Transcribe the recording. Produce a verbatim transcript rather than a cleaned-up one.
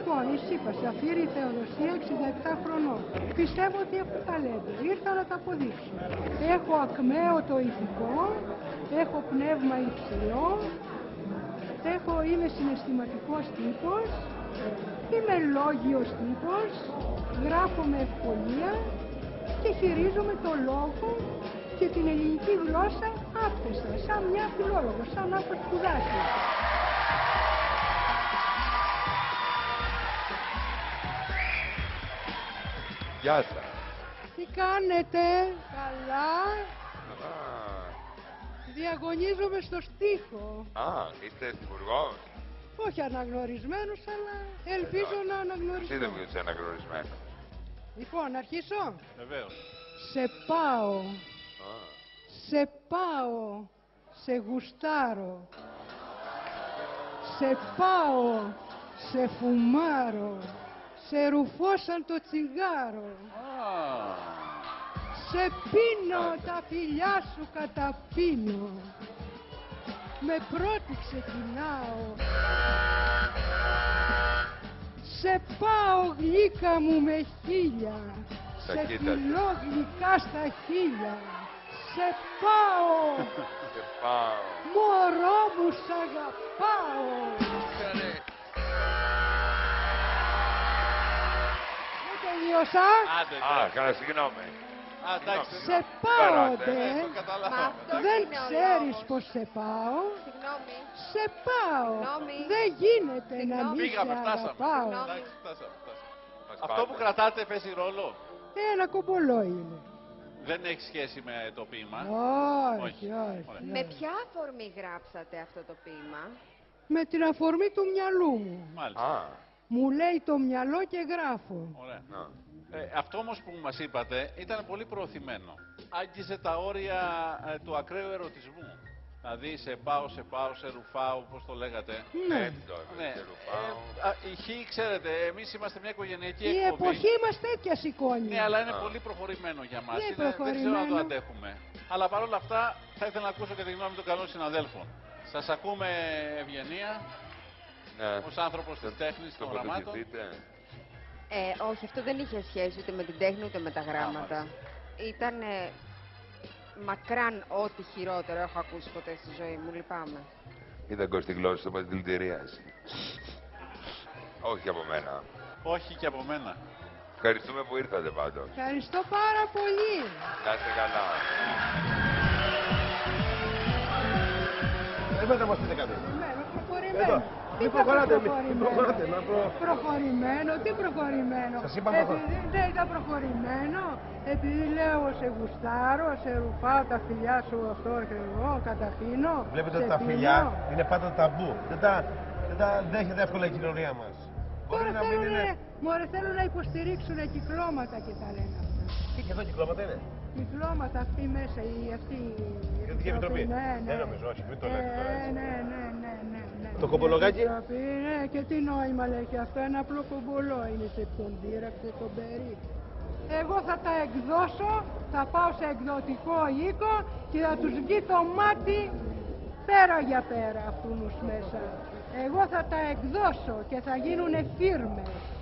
Λοιπόν, η ΣΥΠΑ, Σαφήρη Θεοδοσία, εξήντα επτά χρονών. Πιστεύω ότι έχω ταλέντο. Ήρθα να τα αποδείξω. Έχω ακμαίο το ηθικό, έχω πνεύμα υψηλό, έχω, είμαι συναισθηματικός τύπος, είμαι λόγιος τύπος, γράφω με ευκολία και χειρίζομαι το λόγο και την ελληνική γλώσσα άπτεστα, σαν μια φιλόλογος, σαν να έχω σπουδάσει. Γεια σας. Τι κάνετε, καλά? Α, Διαγωνίζομαι στο στίχο. α, είστε υπουργός. Όχι αναγνωρισμένος, αλλά ελπίζω να Εσύ δεν αναγνωριστώ. μιλούσε αναγνωρισμένο. Λοιπόν, να αρχίσω. Βεβαίως. Σε πάω, Α, σε πάω, σε γουστάρω. Σε πάω, σε φουμάρω. Σε ρουφώσαν το τσιγάρο. Α, Σε πίνω, τα φιλιά σου καταπίνω. Με πρώτη ξεκινάω. Σε πάω γλύκα μου με χίλια. Στα Σε κοίταζε. φιλώ γλυκά στα χίλια. Σε πάω, σε πάω. μωρό μου σ' αγαπάω. Καλέ. Δεν τελείωσα. άντε, Α, εντάξει. καλά, συγγνώμη. Α, εντάξει. Σε πάω, Περάτε. ντε. Το καταλάβαμε. Μα αυτό Δεν είναι ο ξέρεις λόγος. πως σε πάω. Συγγνώμη. Σε πάω. Συγγνώμη. Δεν γίνεται να Συγγνώμη. μην σε Πήγαμε, φτάσαμε. αγαπάω. Συγγνώμη. Εντάξει, φτάσαμε, φτάσαμε. Μας Αυτό πάτε. που κρατάτε παίζει ρόλο. Ένα κομπολό είναι. Δεν έχει σχέση με το ποίημα. Όχι, Όχι. όχι. Ωραία. Με όχι. ποια αφορμή γράψατε αυτό το ποίημα? Με την αφορμή του μυαλού μου. Μάλιστα. Α, Μου λέει το μυαλό και γράφω. Ωραία. να. Ε, αυτό όμως που μας είπατε ήταν πολύ προωθημένο. Άγγιζε τα όρια ε, του ακραίου ερωτισμού. Δηλαδή σε πάω, σε πάω, σε ρουφάω, πώς το λέγατε. Ναι. Έτσι τώρα, Ναι. σε ρουφάω. Ε, α, η Χ, ξέρετε, εμείς είμαστε μια οικογενειακή Η εκπομπή. εποχή μας τέτοια σηκώνει. Ναι, αλλά είναι Α. πολύ προχωρημένο για μας. Ναι, Είναι- δεν ξέρω να το προχωρημένο. αντέχουμε. Αλλά παρόλα αυτά θα ήθελα να ακούσω και τη γνώμη των καλών συναδέλφων. Σας ακούμε, Ευγενία, Ναι. ως άνθρωπος της τέχνης, των γραμμάτων. Τοποθετηθείτε. Ε, όχι, αυτό δεν είχε σχέση ούτε με την τέχνη ούτε με τα γράμματα. Ήταν μακράν ό,τι χειρότερο έχω ακούσει ποτέ στη ζωή μου. Λυπάμαι. Είδα Κώστη γλώσσα στο δηλητηρίαση. Όχι από μένα. Όχι και από μένα. Ευχαριστούμε που ήρθατε πάντως. Ευχαριστώ πάρα πολύ. Να είστε καλά. Δεν θα μας πείτε κάτι. Προχωρημένο, προχωρημένο. Εδώ. Τι Μην θα προχωράτε, μην προχωρημένο? προχωράτε, να προ- Προχωρημένο, τι προχωρημένο? Σας είπα Επειδή δεν ήταν προχωρημένο, επειδή λέω σε γουστάρω, σε ρουφάω τα φιλιά σου αυτό και εγώ, καταπίνω. Βλέπετε σε ότι τα πίνω. φιλιά είναι πάντα ταμπού. Δεν τα, δεν τα δέχεται εύκολα η κοινωνία μας. Μπορεί Τώρα να μην θέλουν, είναι... μωρέ, θέλουν να υποστηρίξουν κυκλώματα και τα λένε αυτά. Τι και εδώ κυκλώματα είναι. Κυκλώματα αυτή μέσα, η αυτή η Κρατική Επιτροπή. Ναι, ναι. Δεν νομίζω, όχι, μην το λέτε τώρα Ε, έτσι. ναι, ναι, ναι, ναι, ναι. Το κομπολογάκι? Επιτροπή, ναι, και τι νόημα λέει και αυτό, ένα απλό κομπολό είναι, σε ποιον δίραξε τον περί. Εγώ θα τα εκδώσω, θα πάω σε εκδοτικό οίκο και θα τους βγει το μάτι πέρα για πέρα αυτούς μέσα. Εγώ θα τα εκδώσω και θα γίνουνε φίρμες.